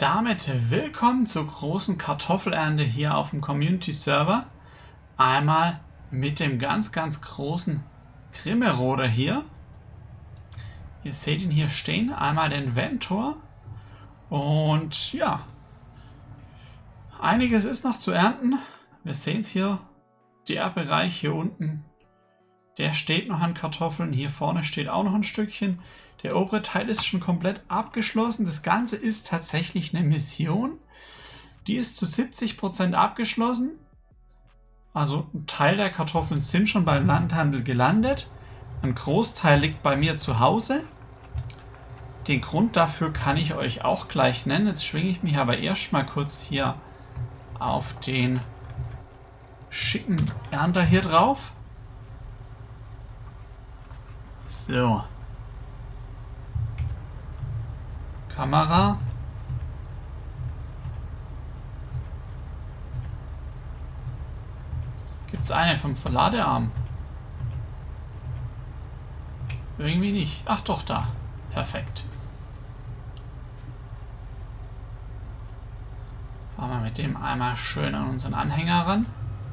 damit willkommen zur großen Kartoffelernte hier auf dem Community Server. Einmal mit dem ganz großen Grimmeroder hier. Ihr seht ihn hier stehen, einmal den Ventor. Und ja, einiges ist noch zu ernten. Wir sehen es hier, der Bereich hier unten, der steht noch an Kartoffeln. Hier vorne steht auch noch ein Stückchen. Der obere Teil ist schon komplett abgeschlossen. Das Ganze ist tatsächlich eine Mission. Die ist zu 70% abgeschlossen. Also ein Teil der Kartoffeln sind schon beim Landhandel gelandet. Ein Großteil liegt bei mir zu Hause. Den Grund dafür kann ich euch auch gleich nennen. Jetzt schwinge ich mich aber erst mal kurz hier auf den schicken Ernter hier drauf. So. Kamera. Gibt es eine vom Verladearm? Irgendwie nicht. Ach doch, da. Perfekt. Fahren wir mit dem einmal schön an unseren Anhänger ran.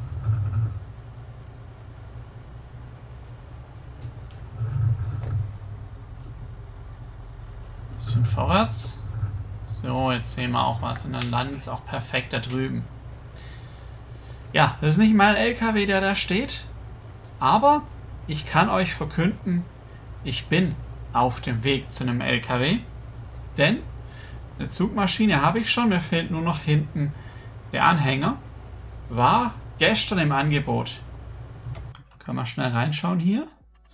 Bisschen vorwärts. So, jetzt sehen wir auch was und dann landet es auch perfekt da drüben. Ja, das ist nicht mein LKW, der da steht, aber ich kann euch verkünden, ich bin auf dem Weg zu einem LKW, denn eine Zugmaschine habe ich schon, mir fehlt nur noch hinten der Anhänger, war gestern im Angebot. Können wir schnell reinschauen hier.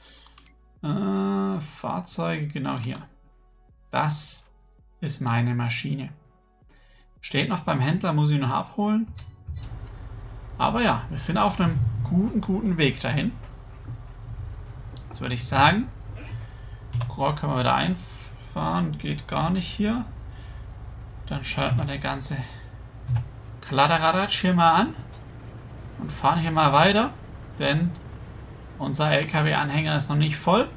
Fahrzeuge, genau hier. Das ist meine Maschine. Steht noch beim Händler, muss ich noch abholen. Aber ja, wir sind auf einem guten Weg dahin. Jetzt würde ich sagen, Rohr können wir wieder einfahren, geht gar nicht hier. Dann schalten wir der ganze Kladderadatsch hier mal an und fahren hier mal weiter, denn unser LKW-Anhänger ist noch nicht voll.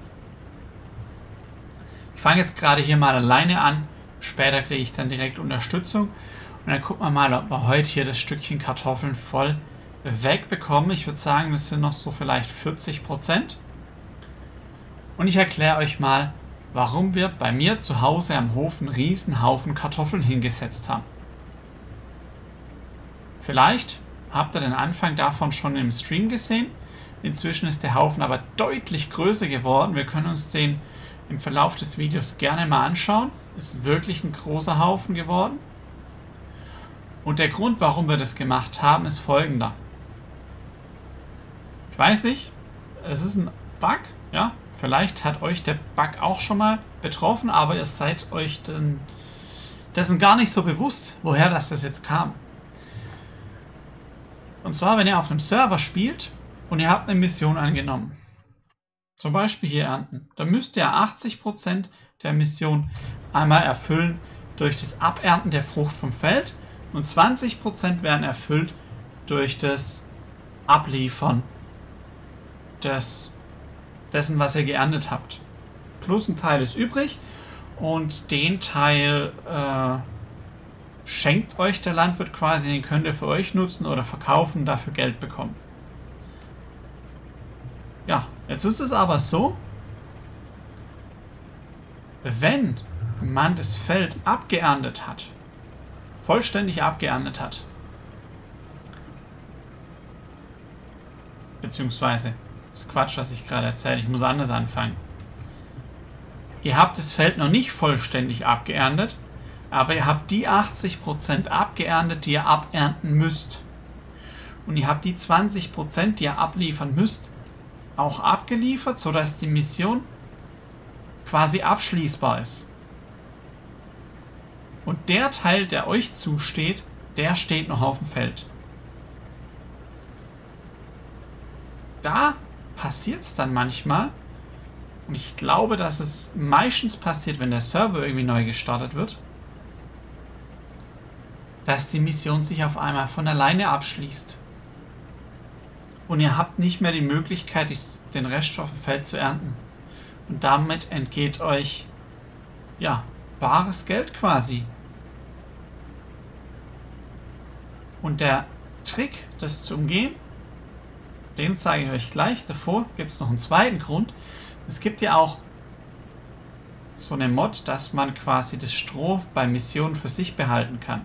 Ich fange jetzt gerade hier mal alleine an, später kriege ich dann direkt Unterstützung und dann gucken wir mal, ob wir heute hier das Stückchen Kartoffeln voll wegbekommen. Ich würde sagen, das sind noch so vielleicht 40%. Und ich erkläre euch mal, warum wir bei mir zu Hause am Hof einen riesen Haufen Kartoffeln hingesetzt haben. Vielleicht habt ihr den Anfang davon schon im Stream gesehen. Inzwischen ist der Haufen aber deutlich größer geworden. Wir können uns den im Verlauf des Videos gerne mal anschauen. Ist wirklich ein großer Haufen geworden. Und der Grund, warum wir das gemacht haben, ist folgender. Ich weiß nicht, es ist ein Bug, ja. Vielleicht hat euch der Bug auch schon mal betroffen, aber ihr seid euch dessen gar nicht so bewusst, woher das jetzt kam. Und zwar, wenn ihr auf einem Server spielt und ihr habt eine Mission angenommen. Zum Beispiel hier ernten. Dann müsst ihr 80% der Mission einmal erfüllen durch das Abernten der Frucht vom Feld und 20% werden erfüllt durch das Abliefern dessen, was ihr geerntet habt. Plus ein Teil ist übrig und den Teil schenkt euch der Landwirt quasi, den könnt ihr für euch nutzen oder verkaufen, dafür Geld bekommen. Ja, jetzt ist es aber so, wenn man das Feld abgeerntet hat, vollständig abgeerntet hat, beziehungsweise, das ist Quatsch, was ich gerade erzähle, ich muss anders anfangen. Ihr habt das Feld noch nicht vollständig abgeerntet, aber ihr habt die 80% abgeerntet, die ihr abernten müsst. Und ihr habt die 20%, die ihr abliefern müsst, auch abgeliefert, sodass die Mission quasi abschließbar ist. Und der Teil, der euch zusteht, der steht noch auf dem Feld. Da passiert es dann manchmal, und ich glaube, dass es meistens passiert, wenn der Server irgendwie neu gestartet wird, dass die Mission sich auf einmal von alleine abschließt. Und ihr habt nicht mehr die Möglichkeit, den Rest auf dem Feld zu ernten. Und damit entgeht euch, ja, bares Geld quasi. Und der Trick, das zu umgehen, den zeige ich euch gleich. Davor gibt es noch einen zweiten Grund. Es gibt ja auch so eine Mod, dass man quasi das Stroh bei Missionen für sich behalten kann.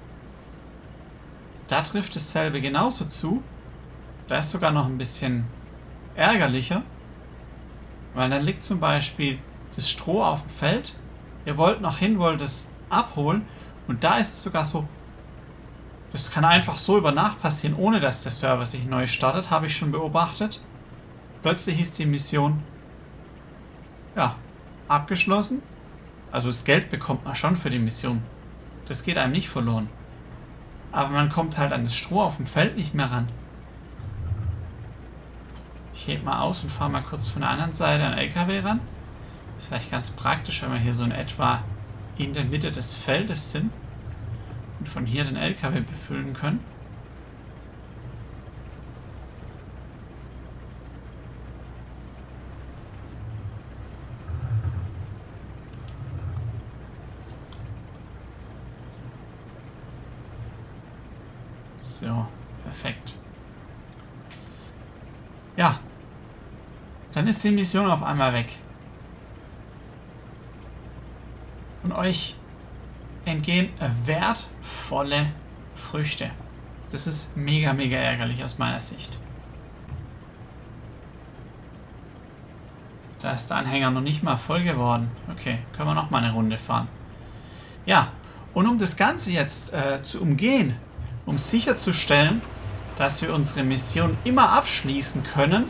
Da trifft dasselbe genauso zu. Da ist sogar noch ein bisschen ärgerlicher, weil dann liegt zum Beispiel das Stroh auf dem Feld. Ihr wollt noch hin, wollt es abholen und da ist es sogar so, das kann einfach so über Nacht passieren, ohne dass der Server sich neu startet, habe ich schon beobachtet. Plötzlich ist die Mission ja abgeschlossen. Also das Geld bekommt man schon für die Mission. Das geht einem nicht verloren. Aber man kommt halt an das Stroh auf dem Feld nicht mehr ran. Ich hebe mal aus und fahre mal kurz von der anderen Seite an den LKW ran. Das ist vielleicht ganz praktisch, wenn wir hier so in etwa in der Mitte des Feldes sind und von hier den LKW befüllen können. So, perfekt. Ja, dann ist die Mission auf einmal weg. Und euch entgehen wertvolle Früchte. Das ist mega, mega ärgerlich aus meiner Sicht. Da ist der Anhänger noch nicht mal voll geworden. Okay, können wir noch mal eine Runde fahren. Ja, und um das Ganze jetzt zu umgehen, um sicherzustellen, dass wir unsere Mission immer abschließen können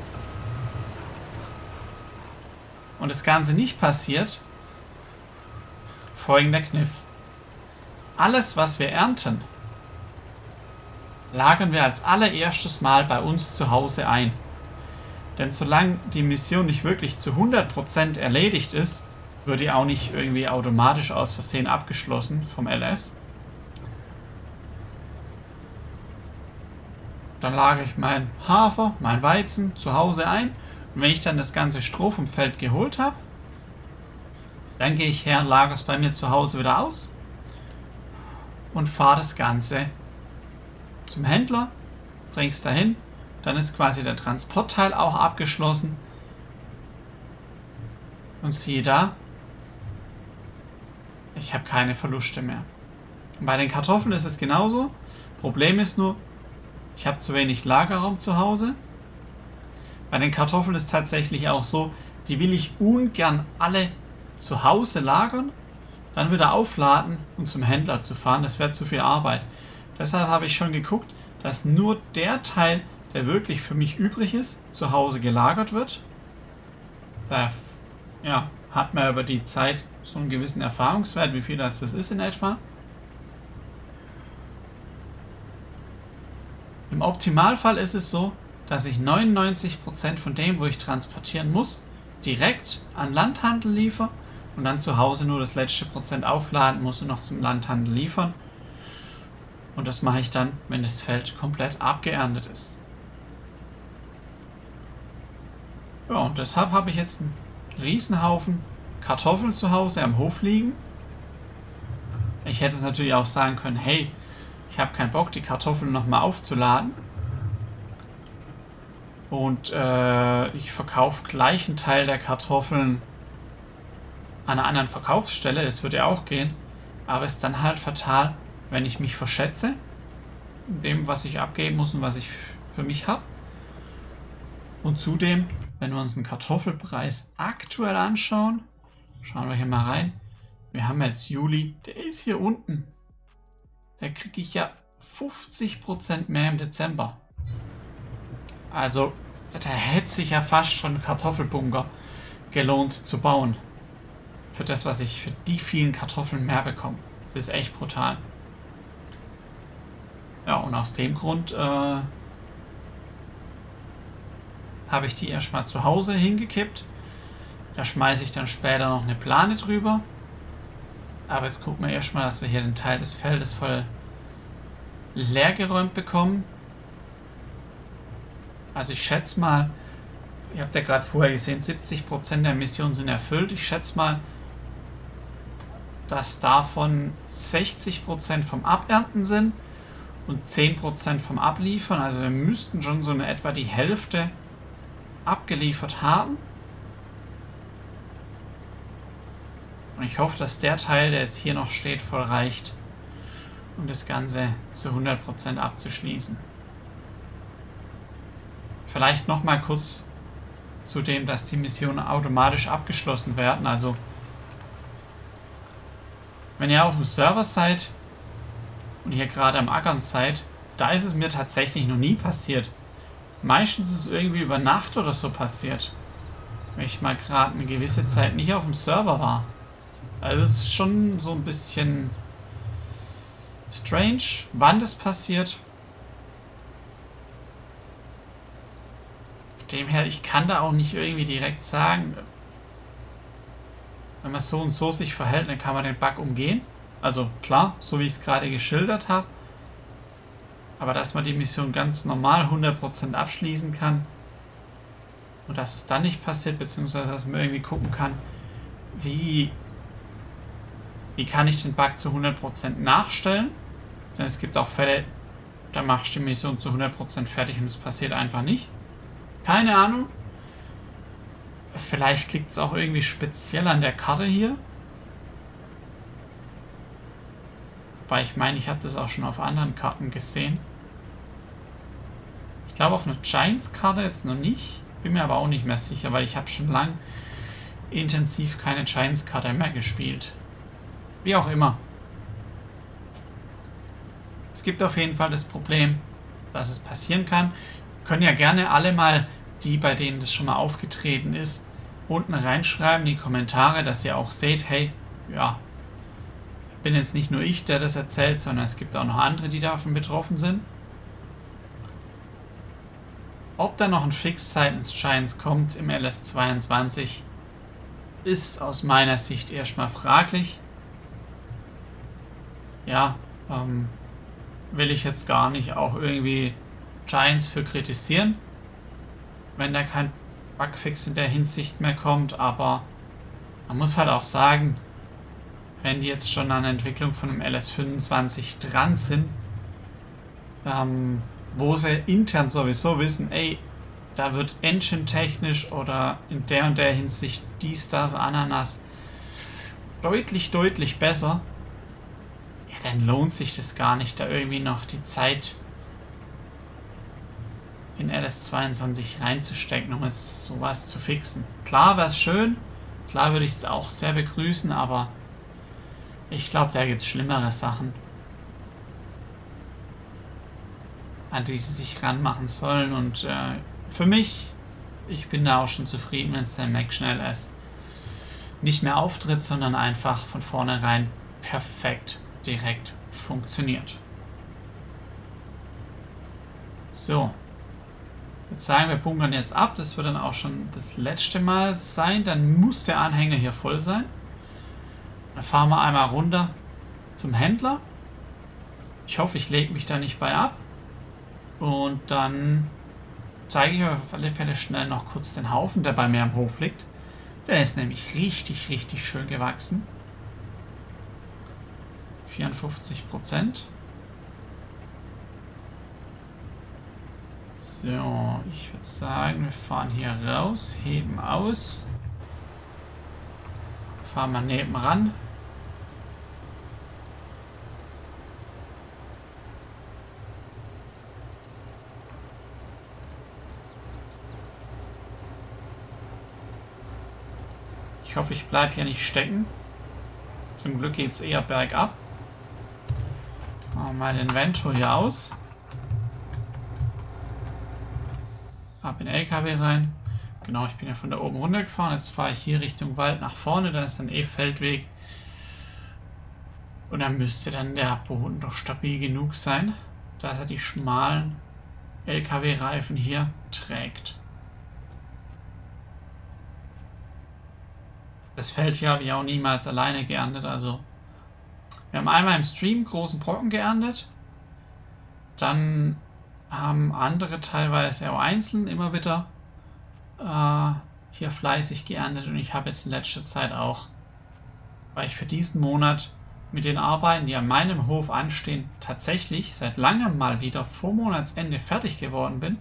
und das Ganze nicht passiert, folgender Kniff. Alles, was wir ernten, lagern wir als allererstes Mal bei uns zu Hause ein. Denn solange die Mission nicht wirklich zu 100% erledigt ist, wird die auch nicht irgendwie automatisch aus Versehen abgeschlossen vom LS. Dann lagere ich meinen Hafer, mein Weizen zu Hause ein. Und wenn ich dann das ganze Stroh vom Feld geholt habe, dann gehe ich her und lagere es bei mir zu Hause wieder aus und fahre das Ganze zum Händler, bringe es dahin, dann ist quasi der Transportteil auch abgeschlossen und siehe da, ich habe keine Verluste mehr. Und bei den Kartoffeln ist es genauso. Problem ist nur, ich habe zu wenig Lagerraum zu Hause. Bei den Kartoffeln ist tatsächlich auch so, die will ich ungern alle zu Hause lagern, dann wieder aufladen und zum Händler zu fahren. Das wäre zu viel Arbeit. Deshalb habe ich schon geguckt, dass nur der Teil, der wirklich für mich übrig ist, zu Hause gelagert wird. Da ja, hat man über die Zeit so einen gewissen Erfahrungswert, wie viel das ist in etwa. Im Optimalfall ist es so, dass ich 99% von dem, wo ich transportieren muss, direkt an Landhandel liefere und dann zu Hause nur das letzte Prozent aufladen muss und noch zum Landhandel liefern. Und das mache ich dann, wenn das Feld komplett abgeerntet ist. Ja, und deshalb habe ich jetzt einen Riesenhaufen Kartoffeln zu Hause am Hof liegen. Ich hätte es natürlich auch sagen können, hey, ich habe keinen Bock, die Kartoffeln nochmal aufzuladen. Und ich verkaufe gleich einen Teil der Kartoffeln an einer anderen Verkaufsstelle. Das würde ja auch gehen. Aber es ist dann halt fatal, wenn ich mich verschätze. In dem, was ich abgeben muss und was ich für mich habe. Und zudem, wenn wir uns den Kartoffelpreis aktuell anschauen, schauen wir hier mal rein. Wir haben jetzt Juli, der ist hier unten. Da kriege ich ja 50% mehr im Dezember. Also, da hätte sich ja fast schon ein Kartoffelbunker gelohnt zu bauen. Für das, was ich für die vielen Kartoffeln mehr bekomme. Das ist echt brutal. Ja, und aus dem Grund habe ich die erstmal zu Hause hingekippt. Da schmeiße ich dann später noch eine Plane drüber. Aber jetzt gucken wir erstmal, dass wir hier den Teil des Feldes voll leergeräumt bekommen. Also ich schätze mal, ihr habt ja gerade vorher gesehen, 70% der Missionen sind erfüllt. Ich schätze mal, dass davon 60% vom Abernten sind und 10% vom Abliefern. Also wir müssten schon so in etwa die Hälfte abgeliefert haben. Und ich hoffe, dass der Teil, der jetzt hier noch steht, voll reicht, um das Ganze zu 100% abzuschließen. Vielleicht nochmal kurz zu dem, dass die Missionen automatisch abgeschlossen werden. Also wenn ihr auf dem Server seid und hier gerade am Ackern seid, da ist es mir tatsächlich noch nie passiert. Meistens ist es irgendwie über Nacht oder so passiert, wenn ich mal gerade eine gewisse Zeit nicht auf dem Server war. Also es ist schon so ein bisschen strange, wann das passiert. Von dem her, ich kann da auch nicht irgendwie direkt sagen, wenn man so und so sich verhält, dann kann man den Bug umgehen. Also klar, so wie ich es gerade geschildert habe. Aber dass man die Mission ganz normal 100% abschließen kann und dass es dann nicht passiert, beziehungsweise dass man irgendwie gucken kann, wie kann ich den Bug zu 100% nachstellen. Denn es gibt auch Fälle, da machst du die Mission zu 100% fertig und es passiert einfach nicht. Keine Ahnung. Vielleicht liegt es auch irgendwie speziell an der Karte hier. Weil ich meine, ich habe das auch schon auf anderen Karten gesehen. Ich glaube auf einer Giants-Karte jetzt noch nicht. Bin mir aber auch nicht mehr sicher, weil ich habe schon lang intensiv keine Giants-Karte mehr gespielt. Wie auch immer. Es gibt auf jeden Fall das Problem, dass es passieren kann. Können ja gerne alle mal, die bei denen das schon mal aufgetreten ist, unten reinschreiben in die Kommentare, dass ihr auch seht, hey, ja, bin jetzt nicht nur ich, der das erzählt, sondern es gibt auch noch andere, die davon betroffen sind. Ob da noch ein Fix seitens Giants kommt im LS22, ist aus meiner Sicht erstmal fraglich. Ja, will ich jetzt gar nicht auch irgendwie Giants für kritisieren, wenn da kein Bugfix in der Hinsicht mehr kommt, aber man muss halt auch sagen, wenn die jetzt schon an der Entwicklung von dem LS25 dran sind, wo sie intern sowieso wissen, ey, da wird engine-technisch oder in der und der Hinsicht dies, das, Ananas deutlich, deutlich besser, ja, dann lohnt sich das gar nicht, da irgendwie noch die Zeit in LS22 reinzustecken, um jetzt sowas zu fixen. Klar wäre es schön, klar würde ich es auch sehr begrüßen, aber ich glaube, da gibt es schlimmere Sachen, an die sie sich ranmachen sollen. Und für mich, ich bin da auch schon zufrieden, wenn es der Mac schnell ist. Nicht mehr auftritt, sondern einfach von vornherein perfekt direkt funktioniert. So. Ich würde sagen, wir bunkern jetzt ab. Das wird dann auch schon das letzte Mal sein. Dann muss der Anhänger hier voll sein. Dann fahren wir einmal runter zum Händler. Ich hoffe, ich lege mich da nicht bei ab. Und dann zeige ich euch auf alle Fälle schnell noch kurz den Haufen, der bei mir am Hof liegt. Der ist nämlich richtig, richtig schön gewachsen. 54%. So, ich würde sagen, wir fahren hier raus, heben aus. Fahren wir nebenan. Ich hoffe, ich bleibe hier nicht stecken. Zum Glück geht es eher bergab. Machen wir mal den Vento hier aus. Ab in den LKW rein. Genau, ich bin ja von da oben runtergefahren. Jetzt fahre ich hier Richtung Wald nach vorne. Da ist dann eh Feldweg. Und dann müsste dann der Boden doch stabil genug sein, dass er die schmalen LKW-Reifen hier trägt. Das Feld hier habe ich auch niemals alleine geerntet. Also wir haben einmal im Stream großen Brocken geerntet. Dann haben andere teilweise auch einzeln immer wieder hier fleißig geerntet. Und ich habe jetzt in letzter Zeit auch, weil ich für diesen Monat mit den Arbeiten, die an meinem Hof anstehen, tatsächlich seit langem mal wieder vor Monatsende fertig geworden bin,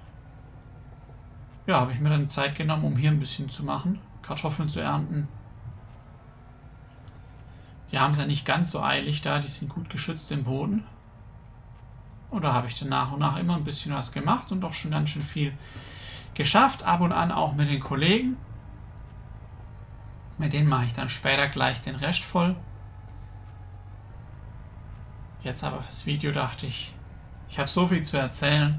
ja, habe ich mir dann Zeit genommen, um hier ein bisschen zu machen, Kartoffeln zu ernten. Die haben es ja nicht ganz so eilig da, die sind gut geschützt im Boden. Und da habe ich dann nach und nach immer ein bisschen was gemacht und doch schon ganz schön viel geschafft. Ab und an auch mit den Kollegen. Mit denen mache ich dann später gleich den Rest voll. Jetzt aber fürs Video dachte ich, ich habe so viel zu erzählen.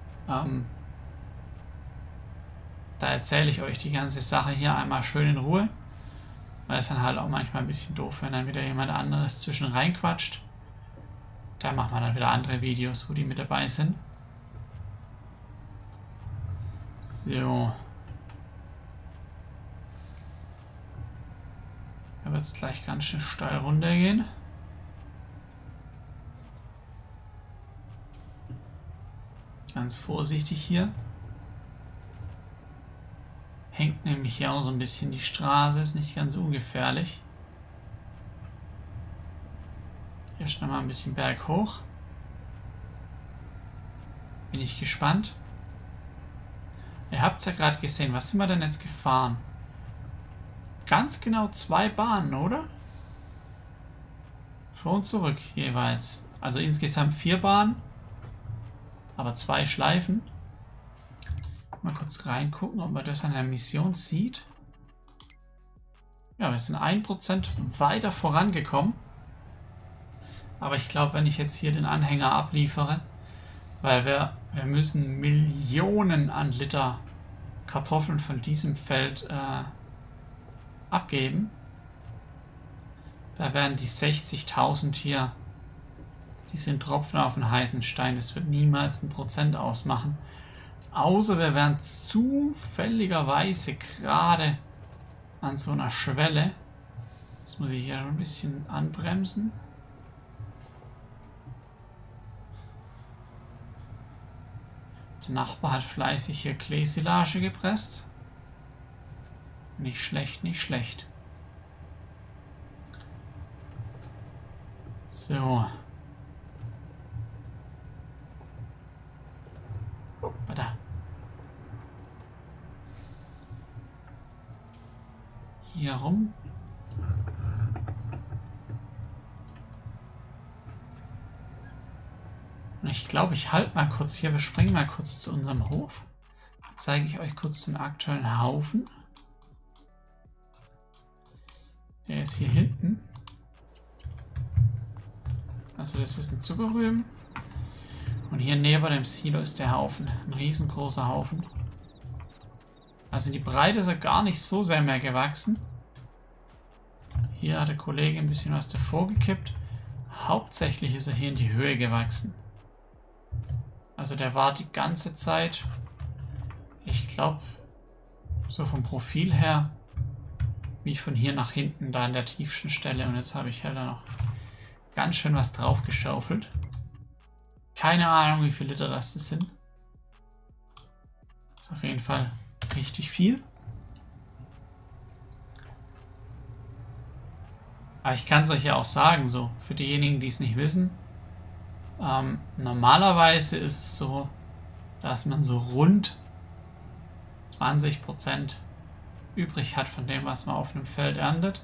Da erzähle ich euch die ganze Sache hier einmal schön in Ruhe. Weil es dann halt auch manchmal ein bisschen doof, wenn dann wieder jemand anderes zwischen reinquatscht. Da machen wir dann wieder andere Videos, wo die mit dabei sind. So. Da wird es gleich ganz schön steil runtergehen. Ganz vorsichtig hier. Hängt nämlich hier auch so ein bisschen die Straße, ist nicht ganz ungefährlich. Hier schnell mal ein bisschen berghoch. Bin ich gespannt. Ihr habt es ja gerade gesehen, was sind wir denn jetzt gefahren? Ganz genau 2 Bahnen, oder? Vor und zurück jeweils. Also insgesamt 4 Bahnen. Aber 2 Schleifen. Mal kurz reingucken, ob man das an der Mission sieht. Ja, wir sind 1% weiter vorangekommen. Aber ich glaube, wenn ich jetzt hier den Anhänger abliefere, weil wir müssen Millionen an Liter Kartoffeln von diesem Feld abgeben. Da werden die 60.000 hier, die sind Tropfen auf den heißen Stein. Das wird niemals 1% ausmachen. Außer wir wären zufälligerweise gerade an so einer Schwelle. Jetzt muss ich hier ein bisschen anbremsen. Der Nachbar hat fleißig hier Kleesilage gepresst. Nicht schlecht, nicht schlecht. So. Da. Hier rum. Und ich glaube, ich halte mal kurz hier. Wir springen mal kurz zu unserem Hof. Dann zeige ich euch kurz den aktuellen Haufen. Der ist hier hinten. Also das ist ein Zuckerrüben. Und hier neben dem Silo ist der Haufen. Ein riesengroßer Haufen. Also die Breite ist ja gar nicht so sehr mehr gewachsen. Hier hat der Kollege ein bisschen was davor gekippt. Hauptsächlich ist er hier in die Höhe gewachsen. Also der war die ganze Zeit, ich glaube, so vom Profil her, wie von hier nach hinten, da an der tiefsten Stelle. Und jetzt habe ich halt da noch ganz schön was drauf geschaufelt. Keine Ahnung, wie viele Liter das sind. Das ist auf jeden Fall richtig viel. Aber ich kann es euch ja auch sagen, so für diejenigen, die es nicht wissen. Normalerweise ist es so, dass man so rund 20% übrig hat von dem, was man auf einem Feld erntet.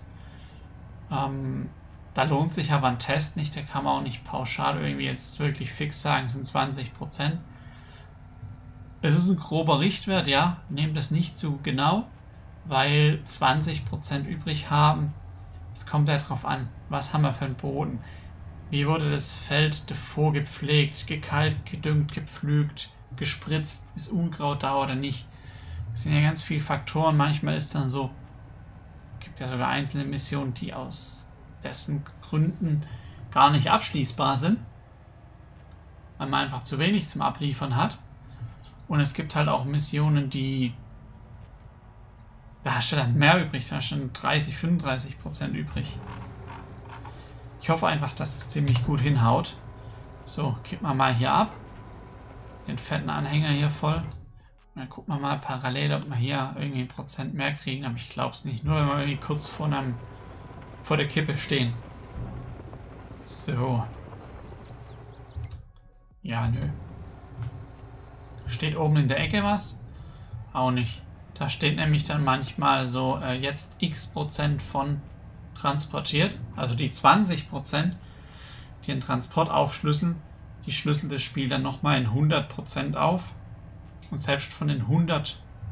Da lohnt sich aber ein Test nicht, da kann man auch nicht pauschal irgendwie jetzt wirklich fix sagen, es sind 20%. Es ist ein grober Richtwert, ja, nehmt es nicht zu genau, weil 20% übrig haben, es kommt ja drauf an, was haben wir für einen Boden, wie wurde das Feld davor gepflegt, gekalkt, gedüngt, gepflügt, gespritzt, ist Unkraut da oder nicht. Das sind ja ganz viele Faktoren, manchmal ist dann so, gibt ja sogar einzelne Missionen, die aus dessen Gründen gar nicht abschließbar sind, weil man einfach zu wenig zum Abliefern hat. Und es gibt halt auch Missionen, die da hast du dann mehr übrig, da hast du dann 30-35% übrig. Ich hoffe einfach, dass es ziemlich gut hinhaut. So, kippen wir mal hier ab. Den fetten Anhänger hier voll. Und dann gucken wir mal parallel, ob wir hier irgendwie 1% mehr kriegen. Aber ich glaube es nicht. Nur wenn wir irgendwie kurz vor der Kippe stehen. So. Ja, nö. Steht oben in der Ecke was? Auch nicht. Da steht nämlich dann manchmal so, jetzt x% von transportiert. Also die 20%, die den Transport aufschlüsseln, die schlüsselt das Spiel dann nochmal in 100% auf. Und selbst von den 100%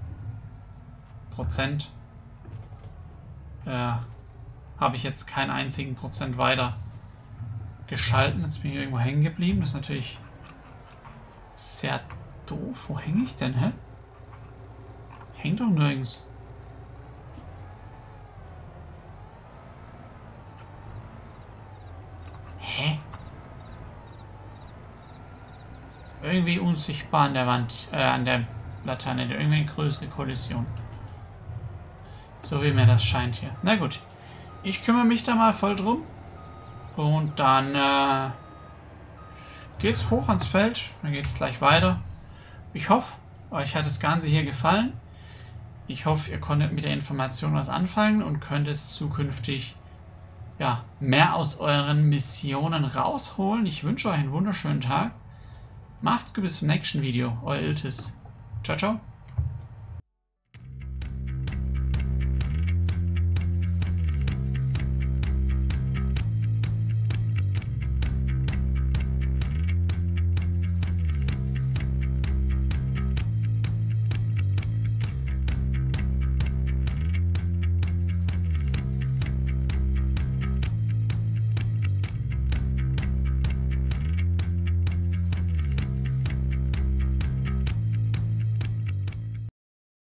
habe ich jetzt keinen einzigen Prozent weiter geschalten. Jetzt bin ich irgendwo hängen geblieben. Das ist natürlich sehr doof. Wo hänge ich denn, hä? Hängt doch nirgends. Hä? Irgendwie unsichtbar an der Wand, an der Laterne. Irgendwie eine größere Kollision. So wie mir das scheint hier. Na gut. Ich kümmere mich da mal voll drum. Und dann geht's hoch ans Feld. Dann geht's gleich weiter. Ich hoffe, euch hat das Ganze hier gefallen. Ich hoffe, ihr konntet mit der Information was anfangen und könnt es zukünftig mehr aus euren Missionen rausholen. Ich wünsche euch einen wunderschönen Tag. Macht's gut, bis zum nächsten Video. Euer Iltis. Ciao, ciao.